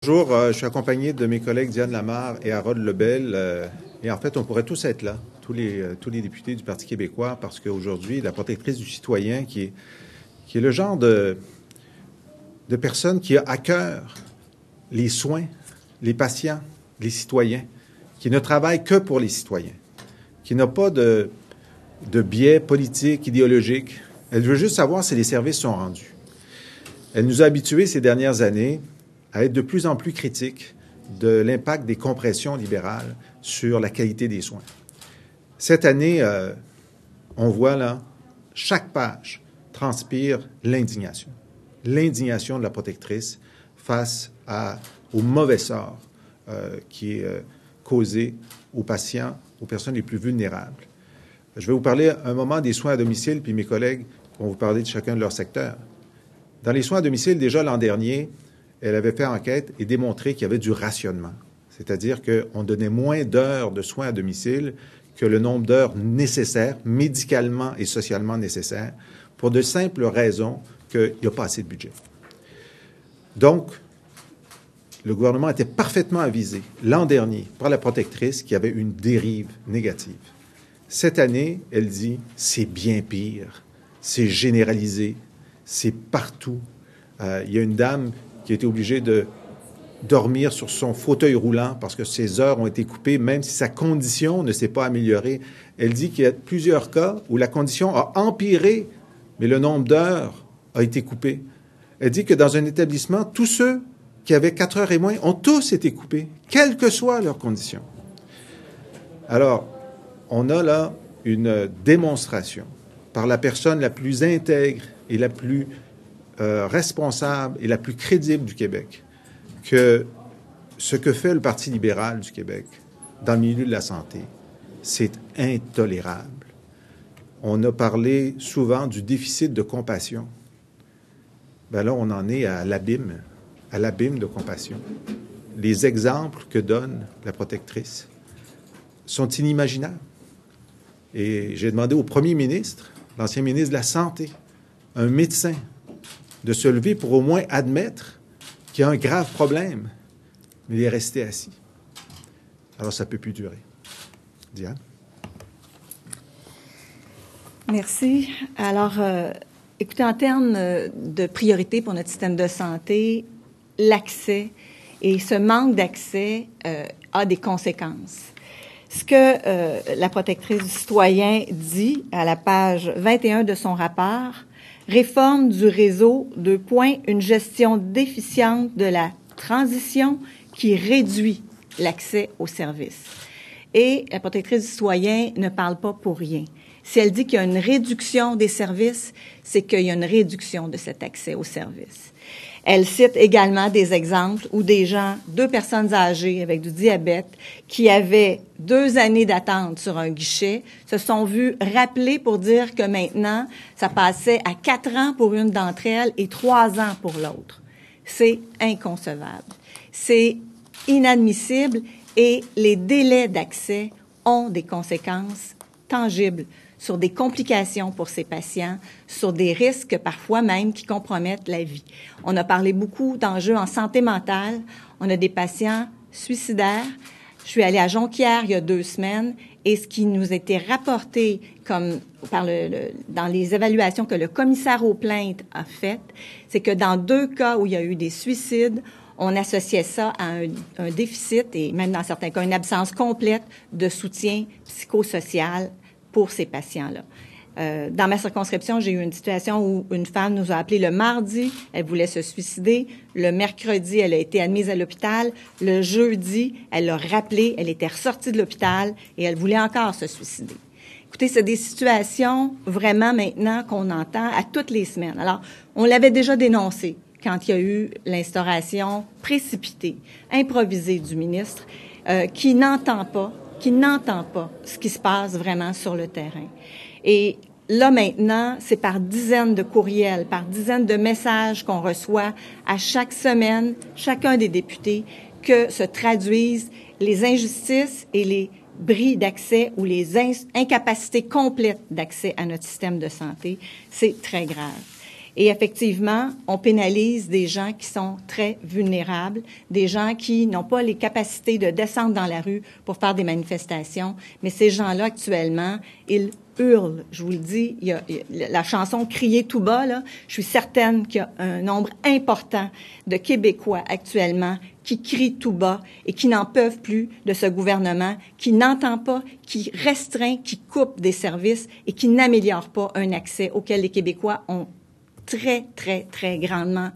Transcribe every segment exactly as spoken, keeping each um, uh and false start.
Bonjour, euh, je suis accompagné de mes collègues Diane Lamarre et Harold Lebel. Euh, et en fait, on pourrait tous être là, tous les, euh, tous les députés du Parti québécois, parce qu'aujourd'hui, la protectrice du citoyen, qui est, qui est le genre de, de personne qui a à cœur les soins, les patients, les citoyens, qui ne travaille que pour les citoyens, qui n'a pas de, de biais politique, idéologique. Elle veut juste savoir si les services sont rendus. Elle nous a habitués ces dernières années à être de plus en plus critique de l'impact des compressions libérales sur la qualité des soins. Cette année, euh, on voit là, chaque page transpire l'indignation. L'indignation de la protectrice face à, au mauvais sort euh, qui est euh, causé aux patients, aux personnes les plus vulnérables. Je vais vous parler un moment des soins à domicile, puis mes collègues vont vous parler de chacun de leur secteur. Dans les soins à domicile, déjà l'an dernier, elle avait fait enquête et démontré qu'il y avait du rationnement. C'est-à-dire qu'on donnait moins d'heures de soins à domicile que le nombre d'heures nécessaires, médicalement et socialement nécessaires, pour de simples raisons qu'il n'y a pas assez de budget. Donc, le gouvernement était parfaitement avisé l'an dernier par la protectrice qu'il y avait une dérive négative. Cette année, elle dit « c'est bien pire, c'est généralisé, c'est partout. Euh, » il y a une dame qui a été obligée de dormir sur son fauteuil roulant parce que ses heures ont été coupées, même si sa condition ne s'est pas améliorée. Elle dit qu'il y a plusieurs cas où la condition a empiré, mais le nombre d'heures a été coupé. Elle dit que dans un établissement, tous ceux qui avaient quatre heures et moins ont tous été coupés, quelles que soient leurs conditions. Alors, on a là une démonstration par la personne la plus intègre et la plus euh, responsable et la plus crédible du Québec que ce que fait le Parti libéral du Québec dans le milieu de la santé, c'est intolérable. On a parlé souvent du déficit de compassion. Ben là, on en est à l'abîme, à l'abîme de compassion. Les exemples que donne la protectrice sont inimaginables. Et j'ai demandé au premier ministre, l'ancien ministre de la Santé, un médecin, de se lever pour au moins admettre qu'il y a un grave problème, mais il est resté assis. Alors, ça ne peut plus durer. Diane? Merci. Alors, euh, écoutez, en termes de priorité pour notre système de santé, l'accès et ce manque d'accès euh, a des conséquences. Ce que euh, la protectrice du citoyen dit à la page vingt et un de son rapport, réforme du réseau, deux points, une gestion déficiente de la transition qui réduit l'accès aux services. Et la protectrice du citoyen ne parle pas pour rien. Si elle dit qu'il y a une réduction des services, c'est qu'il y a une réduction de cet accès aux services. Elle cite également des exemples où des gens, deux personnes âgées avec du diabète, qui avaient deux années d'attente sur un guichet, se sont vues rappeler pour dire que maintenant, ça passait à quatre ans pour une d'entre elles et trois ans pour l'autre. C'est inconcevable. C'est inadmissible et les délais d'accès ont des conséquences tangibles sur des complications pour ces patients, sur des risques parfois même qui compromettent la vie. On a parlé beaucoup d'enjeux en santé mentale. On a des patients suicidaires. Je suis allée à Jonquière il y a deux semaines et ce qui nous était rapporté comme par le, le, dans les évaluations que le commissaire aux plaintes a faites, c'est que dans deux cas où il y a eu des suicides, on associait ça à un, un déficit et même dans certains cas une absence complète de soutien psychosocial pour ces patients-là. Euh, dans ma circonscription, j'ai eu une situation où une femme nous a appelé le mardi, elle voulait se suicider. Le mercredi, elle a été admise à l'hôpital. Le jeudi, elle l'a rappelé, elle était ressortie de l'hôpital et elle voulait encore se suicider. Écoutez, c'est des situations vraiment maintenant qu'on entend à toutes les semaines. Alors, on l'avait déjà dénoncé quand il y a eu l'instauration précipitée, improvisée du ministre, euh, qui n'entend pas qui n'entend pas ce qui se passe vraiment sur le terrain. Et là, maintenant, c'est par dizaines de courriels, par dizaines de messages qu'on reçoit à chaque semaine, chacun des députés, que se traduisent les injustices et les bris d'accès ou les incapacités complètes d'accès à notre système de santé. C'est très grave. Et effectivement, on pénalise des gens qui sont très vulnérables, des gens qui n'ont pas les capacités de descendre dans la rue pour faire des manifestations. Mais ces gens-là, actuellement, ils hurlent. Je vous le dis, il y a, il y a la chanson « Crier tout bas », là, je suis certaine qu'il y a un nombre important de Québécois actuellement qui crient tout bas et qui n'en peuvent plus de ce gouvernement, qui n'entend pas, qui restreint, qui coupe des services et qui n'améliore pas un accès auquel les Québécois ont très, très, très grandement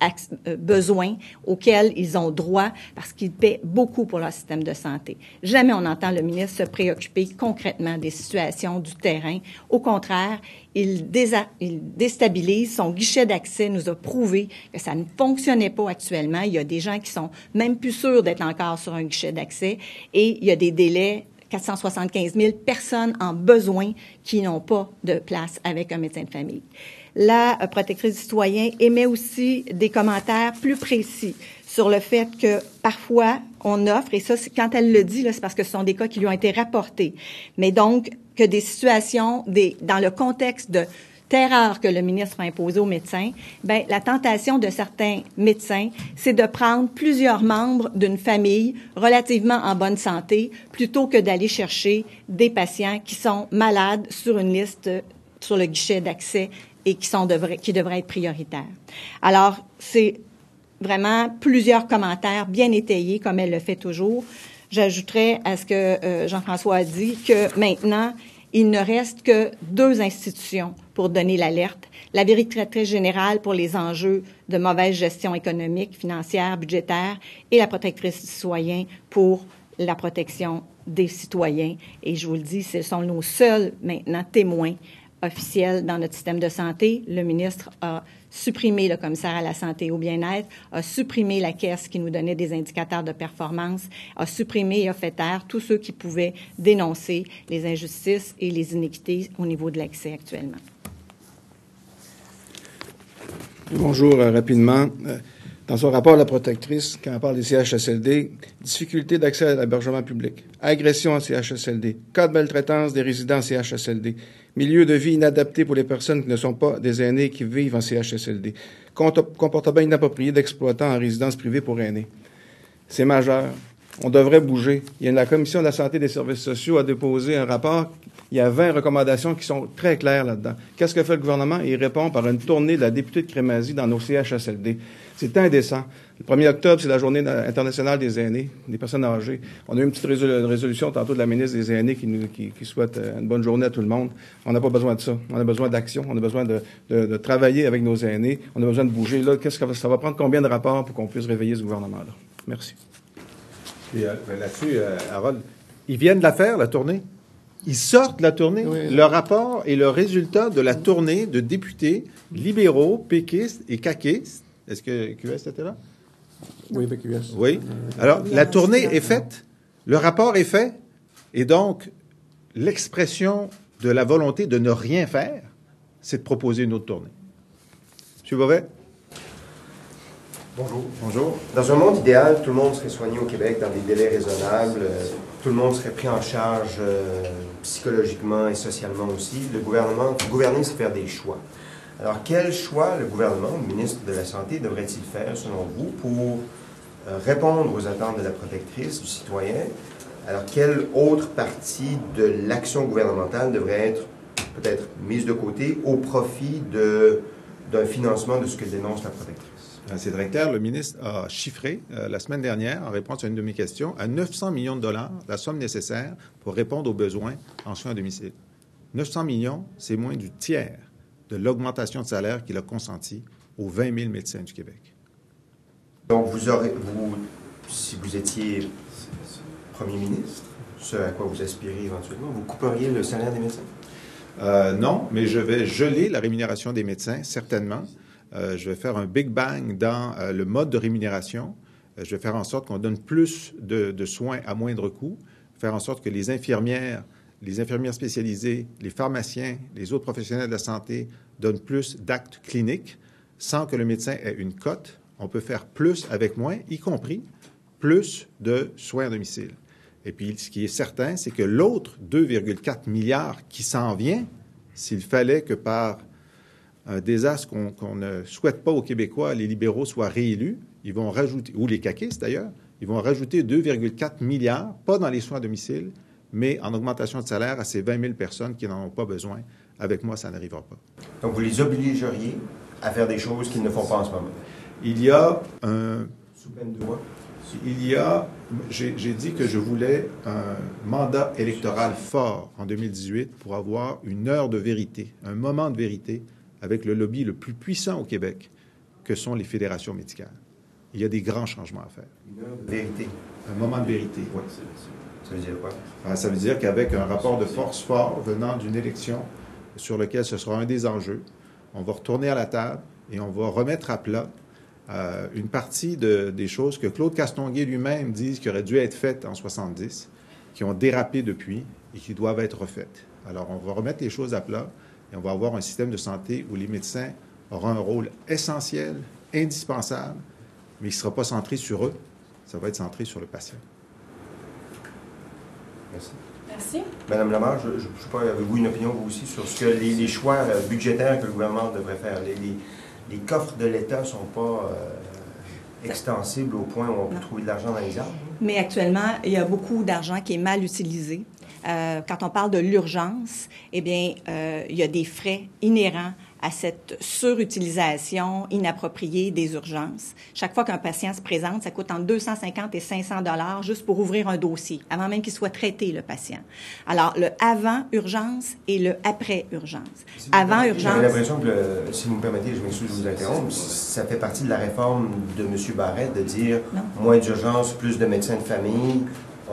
besoin, auxquels ils ont droit parce qu'ils paient beaucoup pour leur système de santé. Jamais on entend le ministre se préoccuper concrètement des situations du terrain. Au contraire, il, désa- il déstabilise. Son guichet d'accès nous a prouvé que ça ne fonctionnait pas actuellement. Il y a des gens qui sont même plus sûrs d'être encore sur un guichet d'accès et il y a des délais quatre cent soixante-quinze mille personnes en besoin qui n'ont pas de place avec un médecin de famille. La protectrice du citoyen émet aussi des commentaires plus précis sur le fait que parfois on offre, et ça, c'est, quand elle le dit, là, c'est parce que ce sont des cas qui lui ont été rapportés, mais donc que des situations, des, dans le contexte de terreur que le ministre a imposé aux médecins, ben la tentation de certains médecins, c'est de prendre plusieurs membres d'une famille relativement en bonne santé plutôt que d'aller chercher des patients qui sont malades sur une liste sur le guichet d'accès et qui sont devraient, qui devraient être prioritaires. Alors, c'est vraiment plusieurs commentaires bien étayés, comme elle le fait toujours. J'ajouterais à ce que euh, Jean-François a dit que maintenant, il ne reste que deux institutions pour donner l'alerte. La vérificatrice générale pour les enjeux de mauvaise gestion économique, financière, budgétaire et la protectrice du citoyen pour la protection des citoyens. Et je vous le dis, ce sont nos seuls, maintenant, témoins officiels dans notre système de santé. Le ministre a supprimé le commissaire à la santé et au bien-être, a supprimé la caisse qui nous donnait des indicateurs de performance, a supprimé et a fait taire tous ceux qui pouvaient dénoncer les injustices et les iniquités au niveau de l'accès actuellement. Bonjour, euh, rapidement. Euh, Dans son rapport à la protectrice, quand elle parle des C H S L D, difficulté d'accès à l'hébergement public, agression en C H S L D, cas de maltraitance des résidents en C H S L D, milieu de vie inadapté pour les personnes qui ne sont pas des aînés qui vivent en C H S L D, comportement inapproprié d'exploitants en résidence privée pour aînés. C'est majeur. On devrait bouger. Il y a la Commission de la santé et des services sociaux a déposé un rapport. Il y a vingt recommandations qui sont très claires là-dedans. Qu'est-ce que fait le gouvernement? Il répond par une tournée de la députée de Crémazie dans nos C H S L D. C'est indécent. Le premier octobre, c'est la journée internationale des aînés, des personnes âgées. On a eu une petite résolution tantôt de la ministre des Aînés qui, nous, qui, qui souhaite une bonne journée à tout le monde. On n'a pas besoin de ça. On a besoin d'action. On a besoin de, de, de travailler avec nos aînés. On a besoin de bouger. Là, qu'est-ce que ça va prendre? Combien de rapports pour qu'on puisse réveiller ce gouvernement-là? Merci. Et euh, là-dessus, euh, Harold, ils viennent de la faire, la tournée. Ils sortent de la tournée. Oui. Le rapport est le résultat de la tournée de députés libéraux, péquistes et caquistes. Est-ce que Q S était là? Oui, avec Q S. Oui. Alors, la tournée est faite, le rapport est fait, et donc, l'expression de la volonté de ne rien faire, c'est de proposer une autre tournée. M. Beauvais? Bonjour. Bonjour. Dans un monde idéal, tout le monde serait soigné au Québec dans des délais raisonnables, euh, tout le monde serait pris en charge euh, psychologiquement et socialement aussi. Le gouvernement, gouverner, c'est faire des choix. Alors, quel choix le gouvernement, le ministre de la Santé, devrait-il faire, selon vous, pour euh, répondre aux attentes de la protectrice, du citoyen? Alors, quelle autre partie de l'action gouvernementale devrait être peut-être mise de côté au profit de, d'un financement de ce que dénonce la protectrice? C'est très clair. Le ministre a chiffré euh, la semaine dernière, en réponse à une de mes questions, à neuf cents millions de dollars la somme nécessaire pour répondre aux besoins en soins à domicile. neuf cents millions, c'est moins du tiers de l'augmentation de salaire qu'il a consentie aux vingt mille médecins du Québec. Donc, vous aurez, vous, si vous étiez premier ministre, ce à quoi vous aspirez éventuellement, vous couperiez le salaire des médecins? Euh, non, mais je vais geler la rémunération des médecins, certainement. Euh, je vais faire un big bang dans euh, le mode de rémunération. Euh, je vais faire en sorte qu'on donne plus de, de soins à moindre coût, faire en sorte que les infirmières, les infirmières spécialisées, les pharmaciens, les autres professionnels de la santé donnent plus d'actes cliniques sans que le médecin ait une cote. On peut faire plus avec moins, y compris plus de soins à domicile. Et puis, ce qui est certain, c'est que l'autre deux virgule quatre milliards qui s'en vient, s'il fallait que par un désastre qu'on qu'on ne souhaite pas aux Québécois, les libéraux soient réélus. Ils vont rajouter, ou les caquistes d'ailleurs, ils vont rajouter deux virgule quatre milliards, pas dans les soins à domicile, mais en augmentation de salaire à ces vingt mille personnes qui n'en ont pas besoin. Avec moi, ça n'arrivera pas. Donc, vous les obligeriez à faire des choses qu'ils ne font pas en ce moment? Il y a un... Sous peine de loi? Il y a... J'ai j'ai dit que je voulais un mandat électoral fort en deux mille dix-huit pour avoir une heure de vérité, un moment de vérité avec le lobby le plus puissant au Québec, que sont les fédérations médicales. Il y a des grands changements à faire. Une heure de vérité? Un moment de vérité, oui. Ça veut dire quoi? Alors, ça veut dire qu'avec un rapport de force fort venant d'une élection sur lequel ce sera un des enjeux, on va retourner à la table et on va remettre à plat euh, une partie de, des choses que Claude Castonguay lui-même dit qui auraient dû être faites en soixante-dix, qui ont dérapé depuis et qui doivent être refaites. Alors, on va remettre les choses à plat et on va avoir un système de santé où les médecins auront un rôle essentiel, indispensable, mais il ne sera pas centré sur eux, ça va être centré sur le patient. Merci. Merci. Madame Lamar, je ne sais pas, avez-vous une opinion, vous aussi, sur ce que les, les choix euh, budgétaires que le gouvernement devrait faire? Les, les, les coffres de l'État ne sont pas euh, extensibles au point où on peut non. trouver de l'argent dans les arbres? Mais actuellement, il y a beaucoup d'argent qui est mal utilisé. Euh, quand on parle de l'urgence, eh bien, euh, il y a des frais inhérents à cette surutilisation inappropriée des urgences. Chaque fois qu'un patient se présente, ça coûte entre deux cent cinquante et cinq cents dollars juste pour ouvrir un dossier, avant même qu'il soit traité, le patient. Alors, le avant-urgence et le après-urgence. Si Avant-urgence... J'avais l'impression que, le, si vous me permettez, je m'excuse de vous interrompre, ça fait partie de la réforme de M. Barrette de dire non. moins d'urgences, plus de médecins de famille,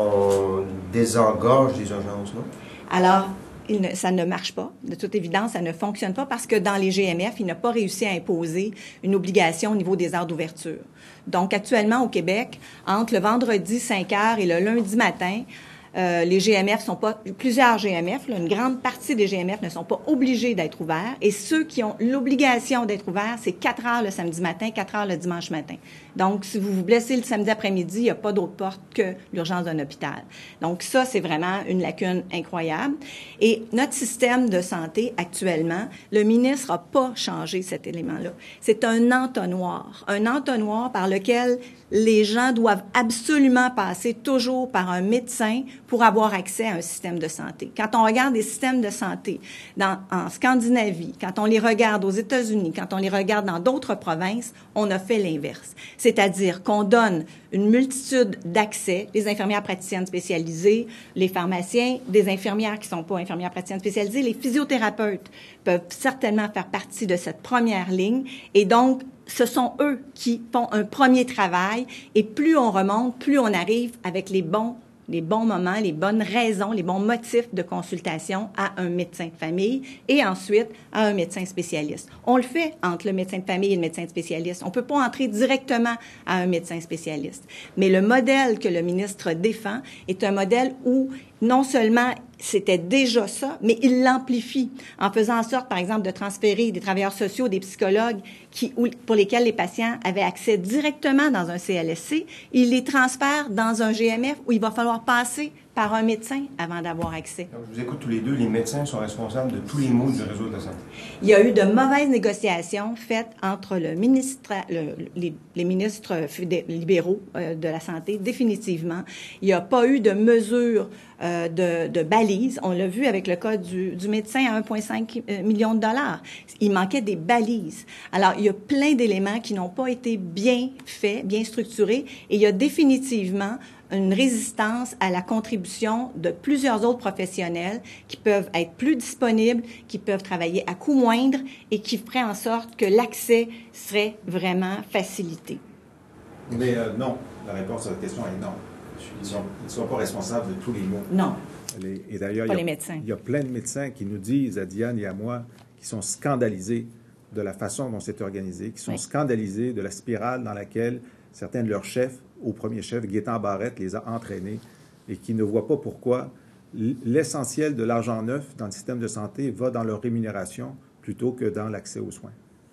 on désengorge les urgences, non? Alors, il ne, ça ne marche pas. De toute évidence, ça ne fonctionne pas parce que dans les G M F, il n'a pas réussi à imposer une obligation au niveau des heures d'ouverture. Donc, actuellement, au Québec, entre le vendredi cinq heures et le lundi matin, Euh, les G M F sont pas, plusieurs G M F, là, une grande partie des G M F ne sont pas obligés d'être ouverts. Et ceux qui ont l'obligation d'être ouverts, c'est quatre heures le samedi matin, quatre heures le dimanche matin. Donc, si vous vous blessez le samedi après-midi, il n'y a pas d'autre porte que l'urgence d'un hôpital. Donc, ça, c'est vraiment une lacune incroyable. Et notre système de santé, actuellement, le ministre n'a pas changé cet élément-là. C'est un entonnoir, un entonnoir par lequel les gens doivent absolument passer toujours par un médecin pour avoir accès à un système de santé. Quand on regarde les systèmes de santé dans, en Scandinavie, quand on les regarde aux États-Unis, quand on les regarde dans d'autres provinces, on a fait l'inverse. C'est-à-dire qu'on donne une multitude d'accès, les infirmières praticiennes spécialisées, les pharmaciens, des infirmières qui ne sont pas infirmières praticiennes spécialisées, les physiothérapeutes peuvent certainement faire partie de cette première ligne. Et donc, ce sont eux qui font un premier travail. Et plus on remonte, plus on arrive avec les bons les bons moments, les bonnes raisons, les bons motifs de consultation à un médecin de famille et ensuite à un médecin spécialiste. On le fait entre le médecin de famille et le médecin spécialiste. On ne peut pas entrer directement à un médecin spécialiste. Mais le modèle que le ministre défend est un modèle où non seulement c'était déjà ça, mais il l'amplifie en faisant en sorte, par exemple, de transférer des travailleurs sociaux, des psychologues qui, pour lesquels les patients avaient accès directement dans un C L S C. Il les transfère dans un G M F où il va falloir passer par un médecin avant d'avoir accès. Donc, je vous écoute tous les deux. Les médecins sont responsables de tous les maux du réseau de la santé. Il y a eu de mauvaises négociations faites entre le ministre, le, les, les ministres libéraux euh, de la Santé, définitivement. Il n'y a pas eu de mesures euh, de, de balises. On l'a vu avec le cas du, du médecin à un virgule cinq million de dollars. Il manquait des balises. Alors, il y a plein d'éléments qui n'ont pas été bien faits, bien structurés, et il y a définitivement une résistance à la contribution de plusieurs autres professionnels qui peuvent être plus disponibles, qui peuvent travailler à coût moindre et qui feraient en sorte que l'accès serait vraiment facilité. Mais euh, non, la réponse à votre question est non. Ils ne sont, ils sont pas responsables de tous les maux. Non. Les, et d'ailleurs, pas il y, a, les médecins. il y a plein de médecins qui nous disent, à Diane et à moi, qui sont scandalisés de la façon dont c'est organisé, qui sont oui. scandalisés de la spirale dans laquelle certains de leurs chefs, au premier chef, Gaétan Barrette, les a entraînés et qui ne voient pas pourquoi l'essentiel de l'argent neuf dans le système de santé va dans leur rémunération plutôt que dans l'accès aux soins.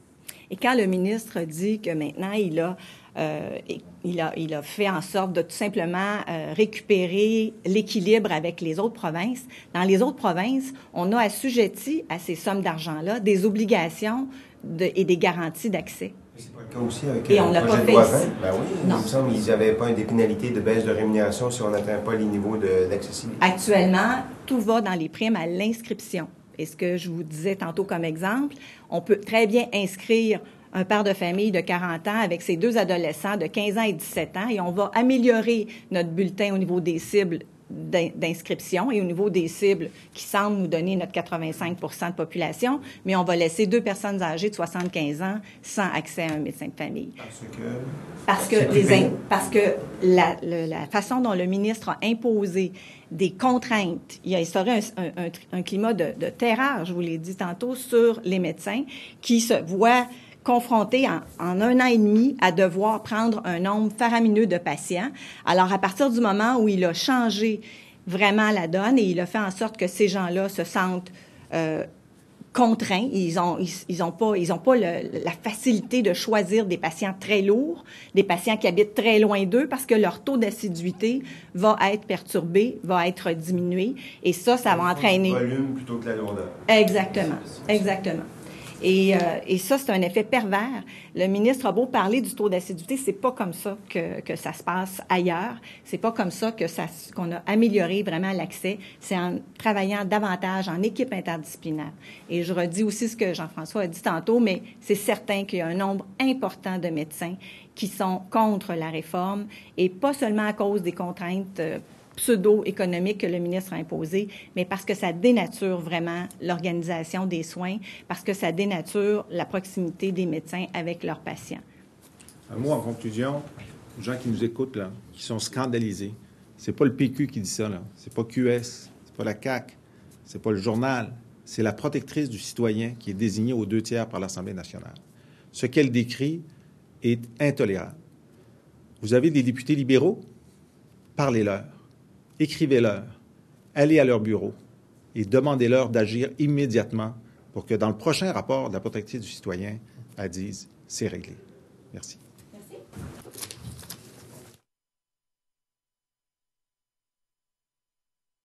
Et quand le ministre dit que maintenant, il a, euh, il a, il a fait en sorte de tout simplement euh, récupérer l'équilibre avec les autres provinces, dans les autres provinces, on a assujetti à ces sommes d'argent-là des obligations de, et des garanties d'accès. C'est pas le cas aussi avec et euh, on le l'a projet pas de fait loi ici. vingt. Ben oui, Non. il me semble qu'ils n'avaient pas des pénalités de baisse de rémunération si on n'atteint pas les niveaux de, d'accessibilité. Actuellement, tout va dans les primes à l'inscription. Et ce que je vous disais tantôt comme exemple, on peut très bien inscrire un père de famille de quarante ans avec ses deux adolescents de quinze ans et dix-sept ans et on va améliorer notre bulletin au niveau des cibles d'inscription et au niveau des cibles qui semblent nous donner notre quatre-vingt-cinq pour cent de population, mais on va laisser deux personnes âgées de soixante-quinze ans sans accès à un médecin de famille. Parce que, parce que, les, parce que la, la, la façon dont le ministre a imposé des contraintes, il a instauré un, un, un climat de, de terreur, je vous l'ai dit tantôt, sur les médecins qui se voient confrontés en, en un an et demi à devoir prendre un nombre faramineux de patients. Alors, à partir du moment où il a changé vraiment la donne et il a fait en sorte que ces gens-là se sentent euh, contraints, ils ont ils, ils ont pas ils ont pas le, la facilité de choisir des patients très lourds, des patients qui habitent très loin d'eux parce que leur taux d'assiduité va être perturbé, va être diminué et ça, ça va entraîner le volume plutôt que la lourdeur. Exactement, exactement. Et, euh, et ça, c'est un effet pervers. Le ministre a beau parler du taux d'assiduité, c'est pas comme ça que, que ça se passe ailleurs. C'est pas comme ça que ça qu'on a amélioré vraiment l'accès. C'est en travaillant davantage en équipe interdisciplinaire. Et je redis aussi ce que Jean-François a dit tantôt, mais c'est certain qu'il y a un nombre important de médecins qui sont contre la réforme et pas seulement à cause des contraintes euh, pseudo-économique que le ministre a imposé, mais parce que ça dénature vraiment l'organisation des soins, parce que ça dénature la proximité des médecins avec leurs patients. Un mot en conclusion, aux gens qui nous écoutent, là, qui sont scandalisés. C'est pas le P Q qui dit ça, là. C'est pas Q S, c'est pas la C A Q, c'est pas le journal. C'est la protectrice du citoyen qui est désignée aux deux tiers par l'Assemblée nationale. Ce qu'elle décrit est intolérable. Vous avez des députés libéraux? Parlez-leur. Écrivez-leur, allez à leur bureau et demandez-leur d'agir immédiatement pour que dans le prochain rapport de la protectrice du citoyen, elle dise « c'est réglé ». Merci.